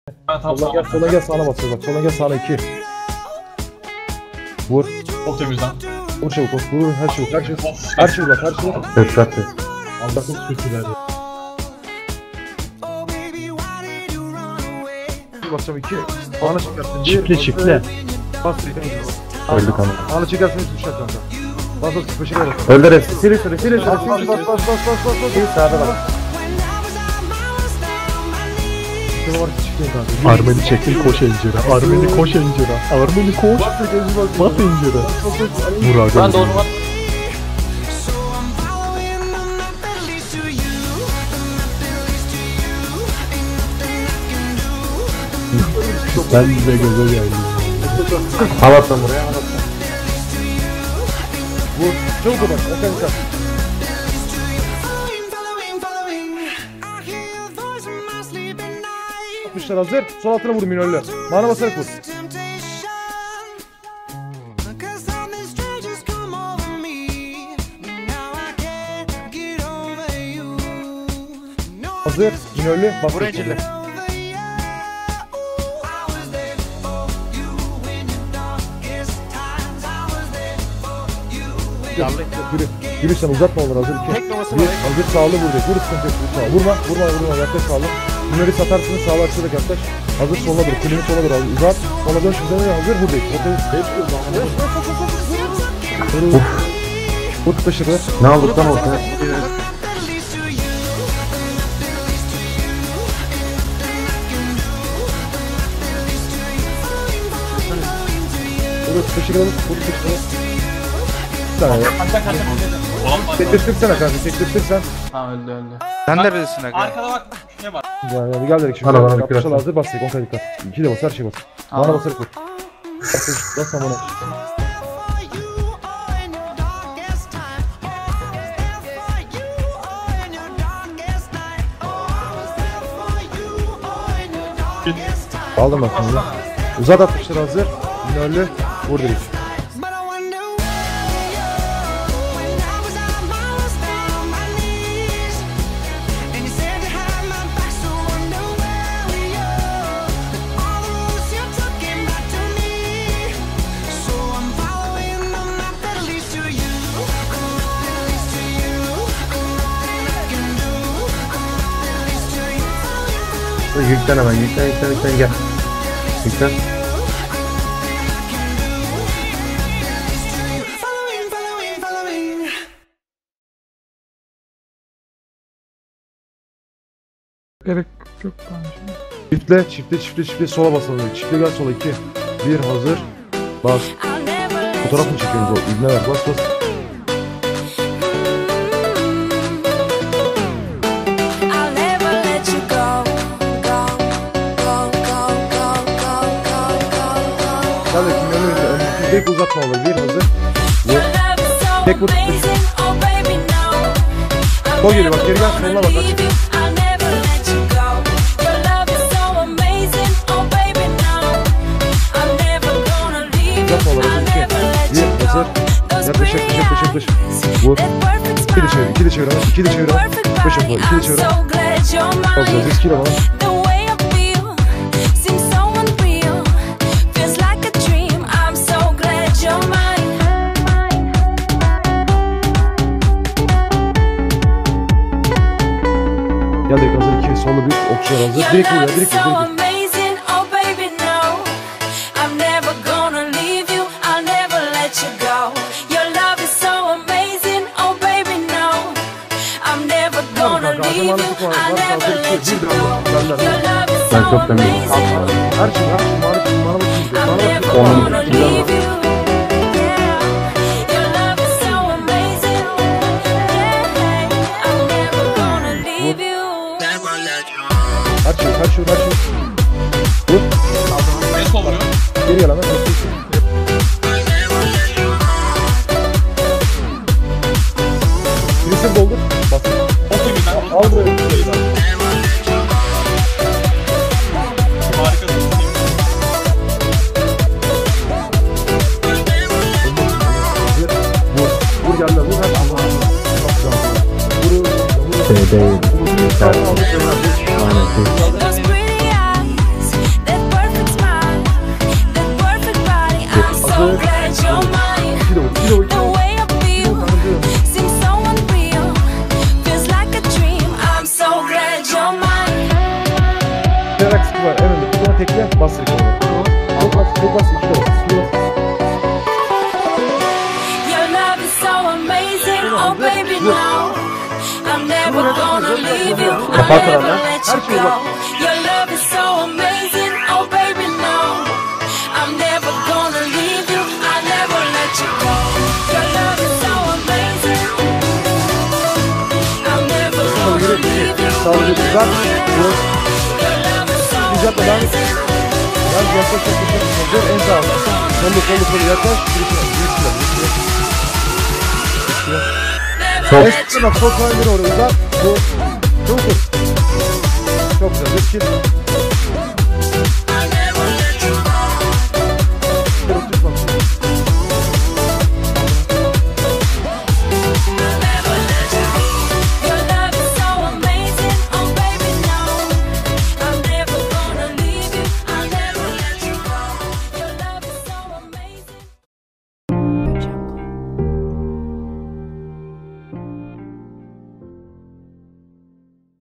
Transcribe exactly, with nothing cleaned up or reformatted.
Ben tam Sola gel, sola gel, sağına basıyor bak. Sola gel, sağına iki. Vur. Çok temizden. Vur çabuk, vur. Vur her şey, her şey. Her şey bak, her şey. Teşekkür. Allah'ın sütüler ya. Bir basacağım iki. Sağına çıkarsın. Çiftle çiftle. Bas. Öldü kanka. Sağına çıkarsın, üç kanka. Bas bas, köşeye bas. Öldü res. Seri seri, seri seri. Bas bas bas bas bas bas bas. İyi sağda bak. Şuna var ki çıkıyor kanka. Armeni çekil koş encere. Armeni koş encere. Armeni koş. Bas encere. Vur abi. Ben doğru var. Ben de göze geldim. Halattan buraya halattan. Vur. Çabuk bak. Kanka. Atmışlar hazır. Sol altına vur minörlü. Mana basarak vur. Hazır. Minörlü. Bak vur encille. Yürü. Yürü sen uzatma onları hazır. İki. Bir. Hazır sağlı vur. Vur sıkıntı yok. Sağ. Vurma. Vurma. Vurma. Yaklaş sağlı. Minörü satarsınız. Sağlı açılarak yaklaş. Hazır soluna dur. Kulünü sola dur. Uzat. Sola dön. Şimdi de hazır buradayız. Vur. Vur taşıdı. Ne aldık lan ortaya? Vur taşıdı. Vur taşıdı. Sen ya. Tektirtirsene kanka. Tektirtirsen. Ha öldü öldü. Sen neredesin aga? Arkada bak. Ne var? Yani, yani gel direkt şimdi. Hala bana Yapmışlar hazır bas tek on kare dikkat. İki de bas her şey bas. Bana basarak vur. Bas bas sen bana. Aldım bak şimdi. Uzat atmışlar hazır. Minörlü. Vur direkt. Yüklen hemen yüklen yüklen yüklen gel. Yüklen. Gerek yok bence. Çiftle çiftle çiftle çiftle sola basalım. Çiftle gel sola iki. Bir hazır. Bas. Fotoğraf mı çekiyoruz o? İbne ver bas bas. Hadi şimdi önümüzde önümüzde tek uzatma olur. Bir hazır. Vur. Tek vur. Sol geliyor bak geri gel soluna bak aç. Uzatma olur hazır iki. Bir hazır. Yaklaş yaklaş yaklaş yaklaş. Vur. İki de çevir. İki de çevir ama. İki de çevir ama. Beş yapma. İki de çevir ama. Fazla hazır. İki de bana. Gel direkt hazır iki solu bir okçular hazır direkt vur ya direkt vur direkt Ben çok teminim. her şey her şey bana bana bakın bana bakın her şey her şey her şey vur Ne oluyor? geri gel hemen birisi doldur bas O temizden. al buraya Harikasın. vur vur gel lan vur her şey vur vur Şey değil. Yeter. Aynen. Kayarak sıkı var. En önde. Sonra tekle. Bas sıkı var. Tek bas. Tek bas. İki de bas. İki de bas. Your love is so amazing, oh baby, no. I'm never gonna leave you, I'll never let you go. Your love is so amazing, oh baby, no. I'm never gonna leave you, I'll never let you go. Your love is so amazing, I'm never gonna leave you, Sağ olun. Uzat. Dur. your love is so Düz yapma lan. amazing. Yaz yaklaş yaklaş. Dur en sağ ol. Sollu sollu sollu yaklaş. Girişine. Girişine. Girişine. Never En let you sıkı bak. Sol kayları oraya uzat. Dur. Çok dur. Çok güzel. Riskil.